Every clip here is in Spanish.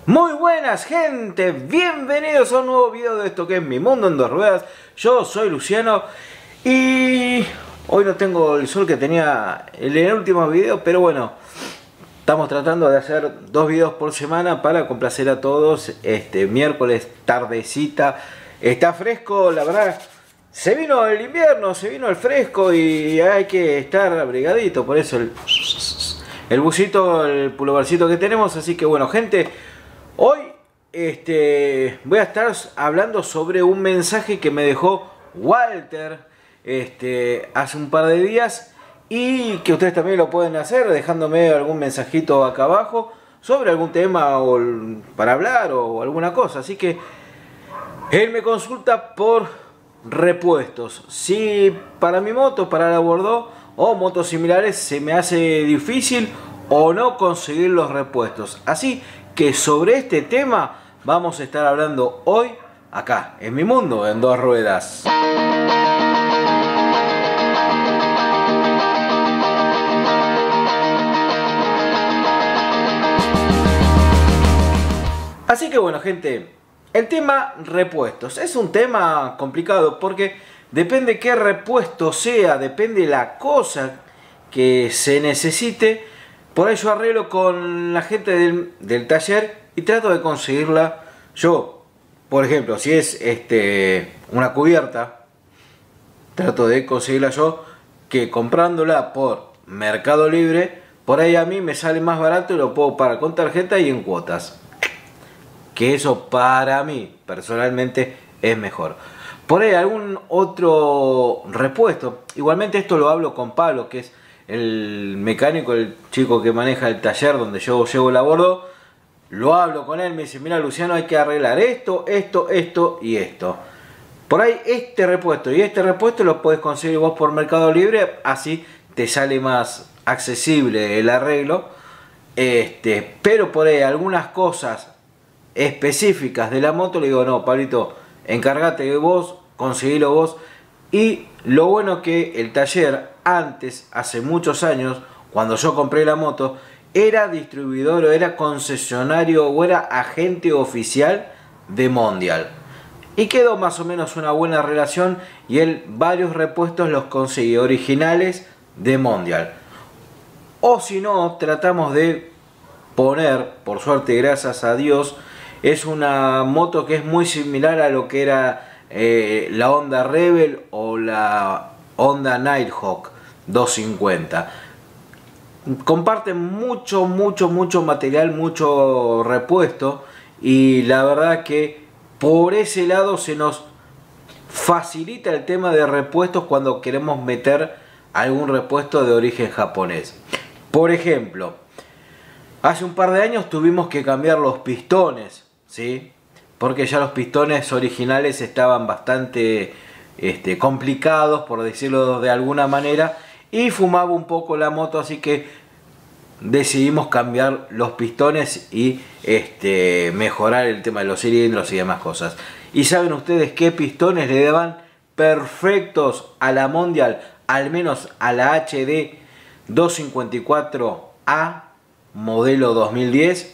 Muy buenas gente, bienvenidos a un nuevo video de esto que es Mi Mundo en Dos Ruedas. Yo soy Luciano y hoy no tengo el sol que tenía en el último video, pero bueno, estamos tratando de hacer 2 videos por semana para complacer a todos. Miércoles, tardecita, está fresco, la verdad. Se vino el invierno, se vino el fresco y hay que estar abrigadito, por eso el busito, el pulovercito que tenemos. Así que bueno gente, hoy voy a estar hablando sobre un mensaje que me dejó Walter hace un par de días, y que ustedes también lo pueden hacer dejándome algún mensajito acá abajo sobre algún tema o para hablar o alguna cosa. Así que él me consulta por repuestos, si para mi moto, para la Bordeaux o motos similares se me hace difícil o no conseguir los repuestos. Así que sobre este tema vamos a estar hablando hoy acá en Mi Mundo en Dos Ruedas. Así que bueno gente, el tema repuestos es un tema complicado porque depende qué repuesto sea, depende la cosa que se necesite. Por ahí yo arreglo con la gente del taller y trato de conseguirla yo. Por ejemplo, si es una cubierta, trato de conseguirla yo, que comprándola por Mercado Libre, por ahí a mí me sale más barato y lo puedo pagar con tarjeta y en cuotas. Que eso para mí personalmente es mejor. Por ahí algún otro repuesto, igualmente esto lo hablo con Pablo, que es el mecánico, el chico que maneja el taller donde yo llevo la Bordeaux. Lo hablo con él, me dice: mira Luciano, hay que arreglar esto, esto, esto y esto. Por ahí este repuesto y este repuesto lo puedes conseguir vos por Mercado Libre, así te sale más accesible el arreglo. Pero por ahí algunas cosas específicas de la moto le digo: no, Pablito, encárgate de vos, conseguilo vos. Y lo bueno que el taller antes, hace muchos años, cuando yo compré la moto, era distribuidor o era concesionario o era agente oficial de Mondial, y quedó más o menos una buena relación, y él varios repuestos los consiguió originales de Mondial. O si no, tratamos de poner, por suerte, gracias a Dios, es una moto que es muy similar a lo que era la Honda Rebel o la Honda Nighthawk 250. Comparten mucho material, mucho repuesto, y la verdad que por ese lado se nos facilita el tema de repuestos cuando queremos meter algún repuesto de origen japonés. Por ejemplo, hace un par de años tuvimos que cambiar los pistones, ¿sí? Porque ya los pistones originales estaban bastante complicados, por decirlo de alguna manera, y fumaba un poco la moto, así que decidimos cambiar los pistones y mejorar el tema de los cilindros y demás cosas. ¿Y saben ustedes qué pistones le daban perfectos a la Mondial, al menos a la HD 254A modelo 2010?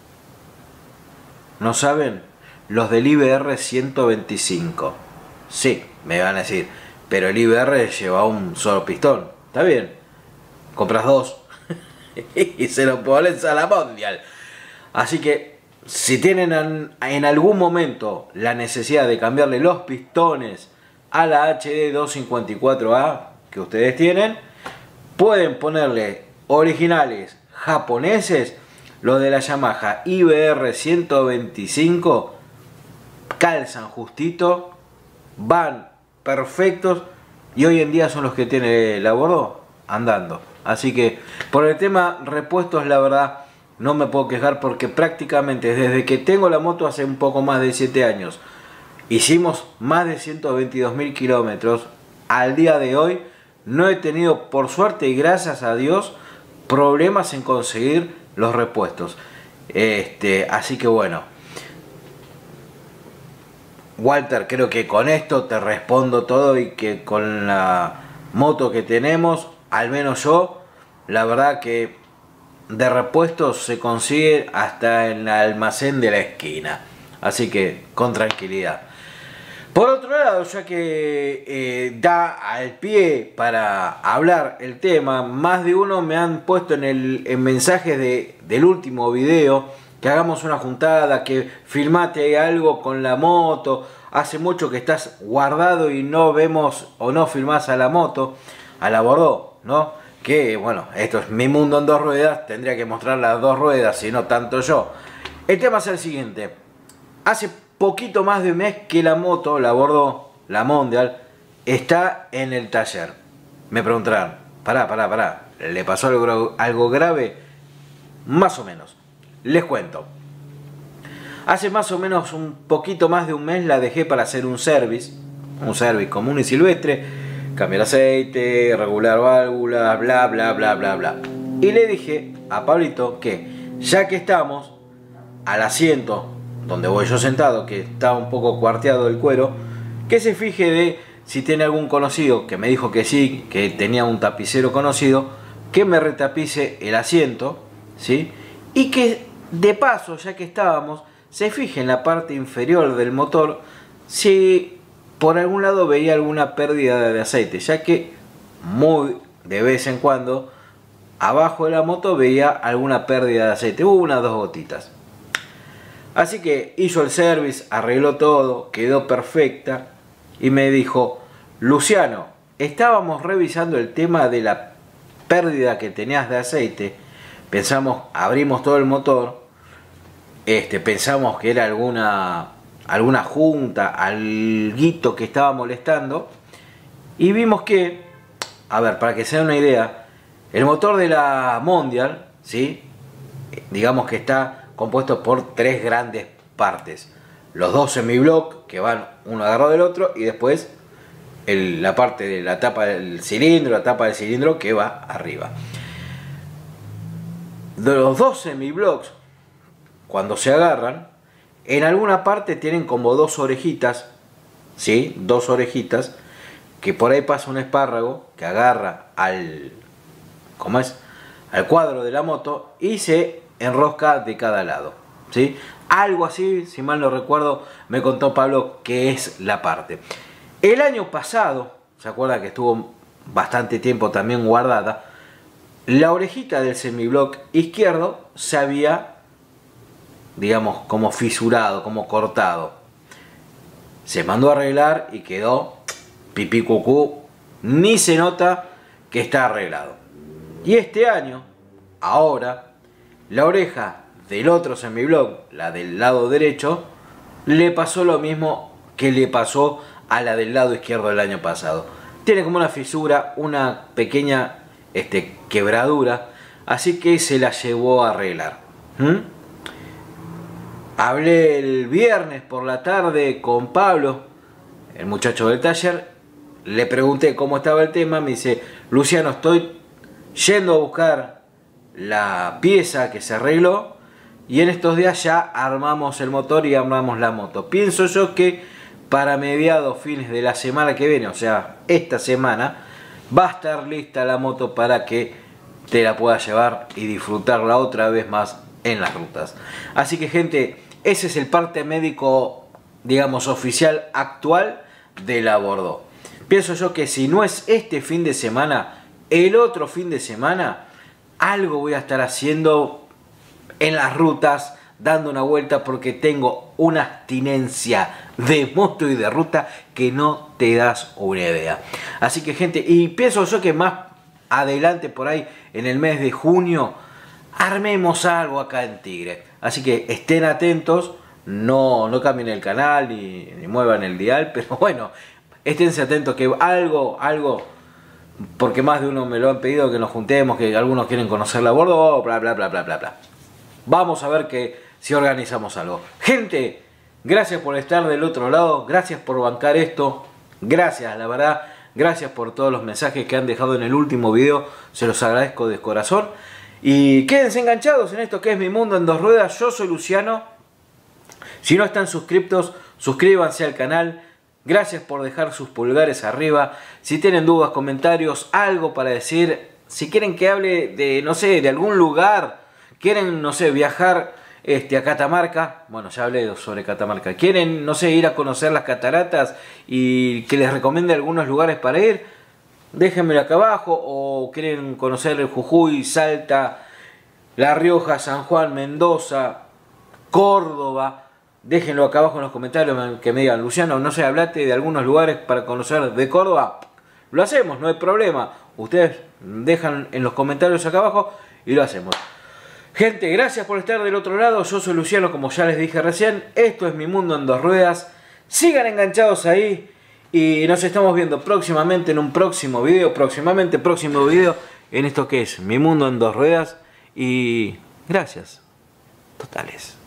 ¿No saben? Los del IBR 125. Sí, me van a decir, pero el IBR lleva un solo pistón. Está bien, compras 2 y se lo pones a la Mondial. Así que si tienen en algún momento la necesidad de cambiarle los pistones a la HD 254A que ustedes tienen, pueden ponerle originales japoneses. Los de la Yamaha IBR 125 calzan justito, van perfectos, y hoy en día son los que tiene la Bordeaux andando. Así que por el tema repuestos, la verdad no me puedo quejar, porque prácticamente desde que tengo la moto hace un poco más de 7 años, hicimos más de 122.000 kilómetros. Al día de hoy no he tenido, por suerte y gracias a Dios, problemas en conseguir los repuestos. Así que bueno, Walter, creo que con esto te respondo todo, y que con la moto que tenemos, al menos yo, la verdad que de repuestos se consigue hasta en el almacén de la esquina. Así que con tranquilidad. Por otro lado, ya que da al pie para hablar el tema, más de uno me han puesto en mensajes del último video que hagamos una juntada, que filmate algo con la moto. Hace mucho que estás guardado y no vemos o no filmás a la moto, a la Bordeaux, ¿no? Que bueno, esto es mi mundo en dos ruedas, tendría que mostrar las dos ruedas, si no tanto yo. El tema es el siguiente. Hace poquito más de un mes que la moto, la Bordeaux, la Mondial, está en el taller. Me preguntarán, pará, ¿le pasó algo grave? Más o menos. Les cuento. Hace más o menos un poquito más de un mes la dejé para hacer un service común y silvestre, cambiar aceite, regular válvulas, bla bla bla bla bla. Y le dije a Pablito que ya que estamos al asiento donde voy yo sentado, que está un poco cuarteado el cuero, que se fije de si tiene algún conocido, que me dijo que sí, que tenía un tapicero conocido, que me retapice el asiento, ¿sí? Y que de paso, ya que estábamos, se fije en la parte inferior del motor si por algún lado veía alguna pérdida de aceite, ya que muy de vez en cuando abajo de la moto veía alguna pérdida de aceite, hubo unas 2 gotitas. Así que hizo el service, arregló todo, quedó perfecta y me dijo: Luciano, estábamos revisando el tema de la pérdida que tenías de aceite, pensamos, abrimos todo el motor, pensamos que era alguna junta, alguito que estaba molestando, y vimos que, a ver, para que se den una idea, el motor de la Mondial, ¿sí? Digamos que está compuesto por 3 grandes partes: los 2 semiblock que van uno agarrado del otro, y después la parte de la tapa del cilindro, que va arriba. De los 2 semiblocks, cuando se agarran, en alguna parte tienen como 2 orejitas, ¿sí? 2 orejitas, que por ahí pasa un espárrago que agarra al cuadro de la moto y se enrosca de cada lado, ¿sí? Algo así, si mal no recuerdo, me contó Pablo que es la parte. El año pasado, ¿se acuerda que estuvo bastante tiempo también guardada? La orejita del semiblock izquierdo se había, digamos, como fisurado, como cortado. Se mandó a arreglar y quedó pipí cucú, ni se nota que está arreglado. Y este año, ahora, la oreja del otro semiblock, la del lado derecho, le pasó lo mismo que le pasó a la del lado izquierdo del año pasado. Tiene como una fisura, una pequeña quebradura, así que se la llevó a arreglar. Hablé el viernes por la tarde con Pablo, el muchacho del taller, le pregunté cómo estaba el tema, me dice: Luciano, estoy yendo a buscar la pieza que se arregló y en estos días ya armamos el motor y armamos la moto. Pienso yo que para mediados, fines de la semana que viene, o sea, esta semana, va a estar lista la moto para que te la puedas llevar y disfrutarla otra vez más en las rutas. Así que, gente, ese es el parte médico, digamos, oficial actual de la Bordeaux. Pienso yo que si no es este fin de semana, el otro fin de semana, algo voy a estar haciendo en las rutas, dando una vuelta, porque tengo una abstinencia de moto y de ruta que no te das una idea. Así que, gente, y pienso yo que más adelante, por ahí en el mes de junio, armemos algo acá en Tigre. Así que estén atentos, no cambien el canal ni muevan el dial, pero bueno, esténse atentos que algo, porque más de uno me lo han pedido, que nos juntemos, que algunos quieren conocer la Bordeaux, bla bla bla bla bla bla. Vamos a ver que si organizamos algo. Gente, gracias por estar del otro lado, gracias por bancar esto, gracias, la verdad, gracias por todos los mensajes que han dejado en el último video, se los agradezco de corazón. Y quédense enganchados en esto que es Mi Mundo en Dos Ruedas. Yo soy Luciano. Si no están suscriptos, suscríbanse al canal. Gracias por dejar sus pulgares arriba. Si tienen dudas, comentarios, algo para decir, Si quieren que hable de, no sé, de algún lugar, quieren, no sé, viajar a Catamarca, bueno, ya hablé sobre Catamarca, quieren, no sé, ir a conocer las cataratas y que les recomiende algunos lugares para ir, déjenmelo acá abajo. O quieren conocer el Jujuy, Salta, La Rioja, San Juan, Mendoza, Córdoba, déjenlo acá abajo en los comentarios, que me digan, Luciano, no sé, hablate de algunos lugares para conocer de Córdoba. Lo hacemos, no hay problema. Ustedes dejan en los comentarios acá abajo y lo hacemos. Gente, gracias por estar del otro lado. Yo soy Luciano, como ya les dije recién. Esto es Mi Mundo en Dos Ruedas. Sigan enganchados ahí. Y nos estamos viendo próximamente en un próximo video. Próximo video en esto que es Mi Mundo en Dos Ruedas. Y gracias totales.